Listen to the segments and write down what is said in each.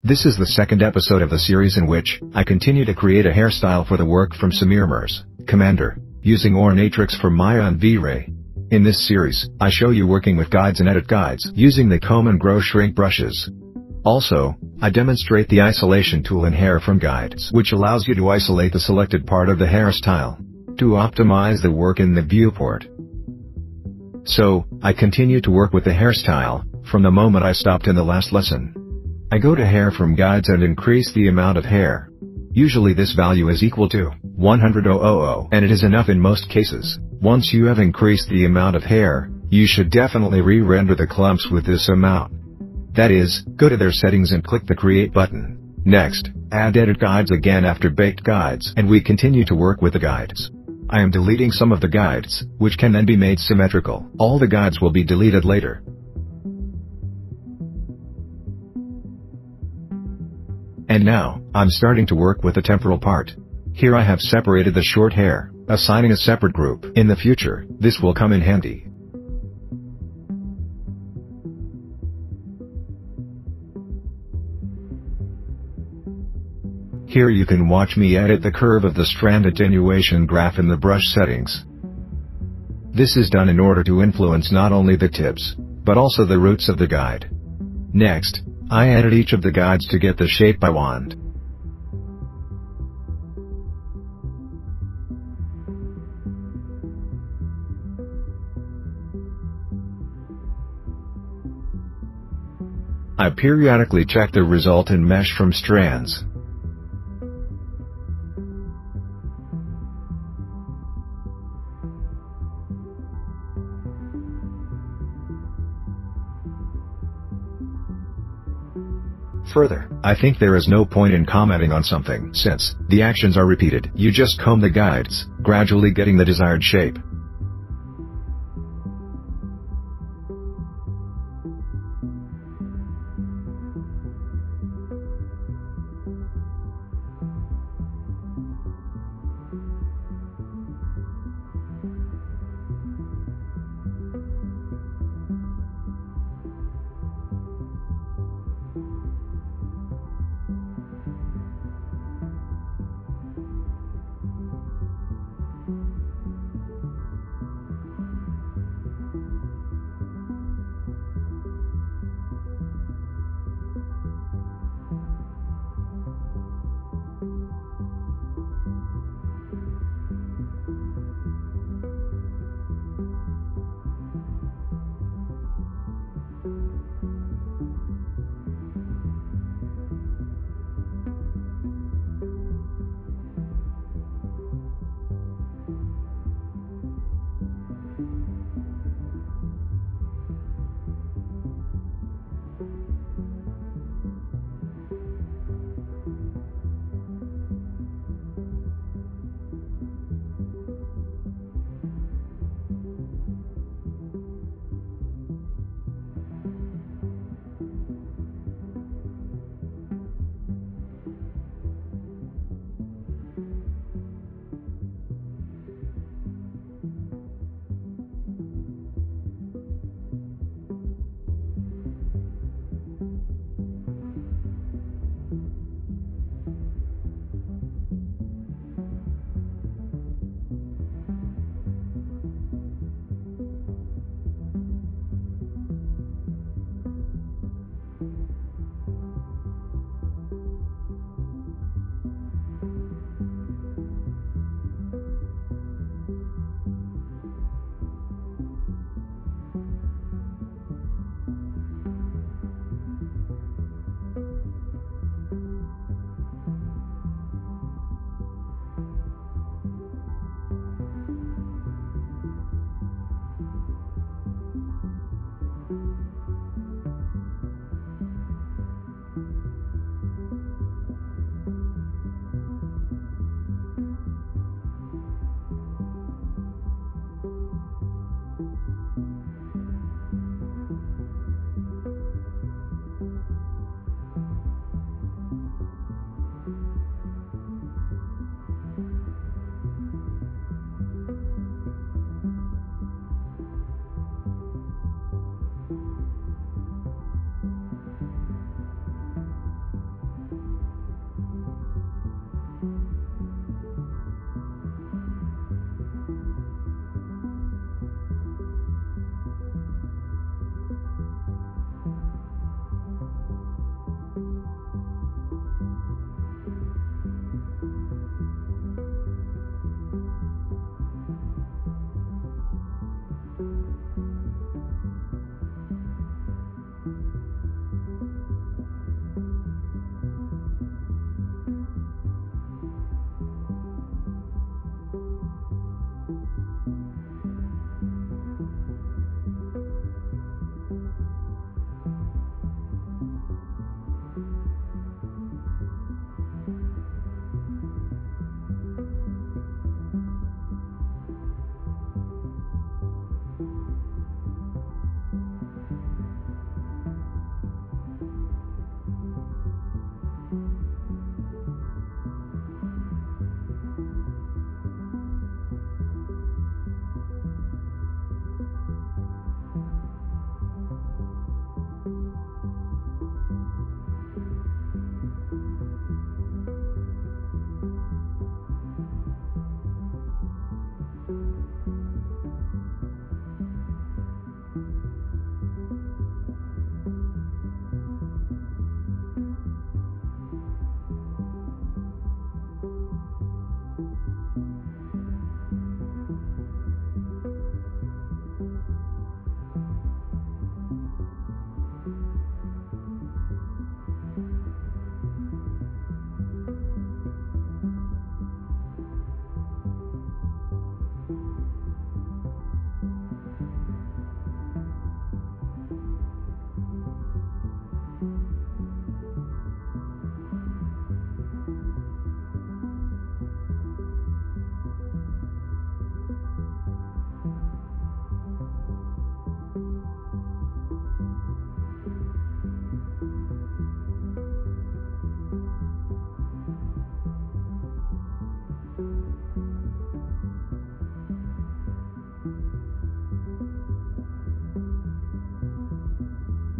This is the second episode of the series in which I continue to create a hairstyle for the work from Samir Mir's Commander, using Ornatrix Maya and V-Ray. In this series, I show you working with guides and edit guides using the comb and GrowShrink brushes. Also, I demonstrate the isolation tool in HairFromGuides, which allows you to isolate the selected part of the hairstyle to optimize the work in the viewport. So, I continue to work with the hairstyle from the moment I stopped in the last lesson. I go to HairFromGuides and increase the amount of hair. Usually this value is equal to 100,000, and it is enough in most cases. Once you have increased the amount of hair, you should definitely re-render the clumps with this amount. That is, go to their settings and click the Create button. Next, add Edit Guides again after Baked Guides, and we continue to work with the guides. I am deleting some of the guides, which can then be made symmetrical. All the guides will be deleted later. And now, I'm starting to work with the temporal part. Here I have separated the short hair, assigning a separate group. In the future, this will come in handy. Here you can watch me edit the curve of the strand attenuation graph in the brush settings. This is done in order to influence not only the tips, but also the roots of the guide. Next, I edit each of the guides to get the shape I want. I periodically check the result and mesh from strands. Further, I think there is no point in commenting on something since the actions are repeated. You just comb the guides, gradually getting the desired shape.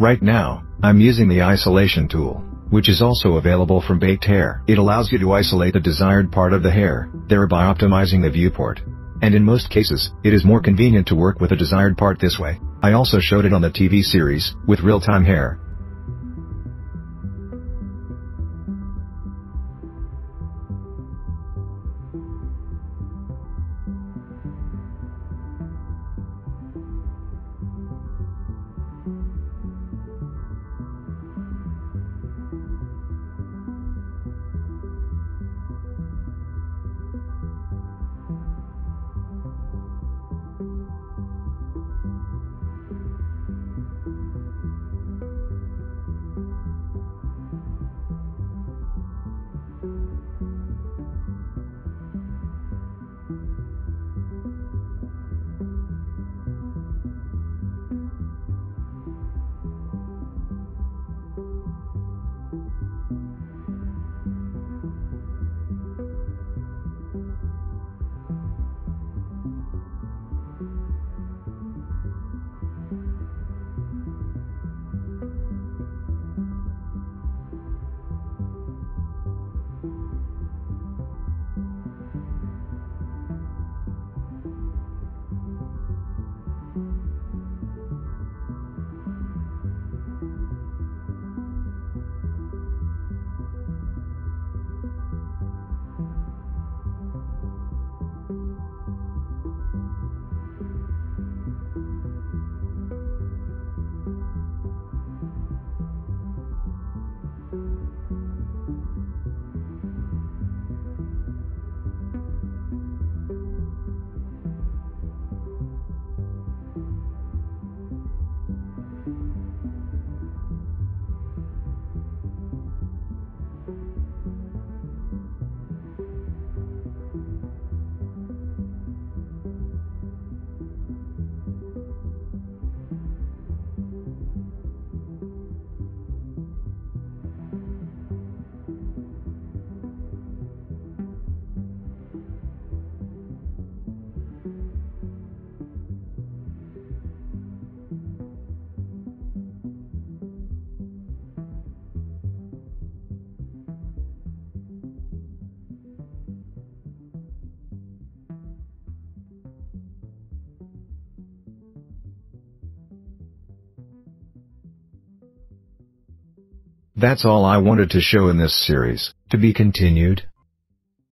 Right now, I'm using the isolation tool, which is also available from baked hair. It allows you to isolate the desired part of the hair, thereby optimizing the viewport. And in most cases, it is more convenient to work with the desired part this way. I also showed it on the TV series, with real-time hair. That's all I wanted to show in this series. To be continued.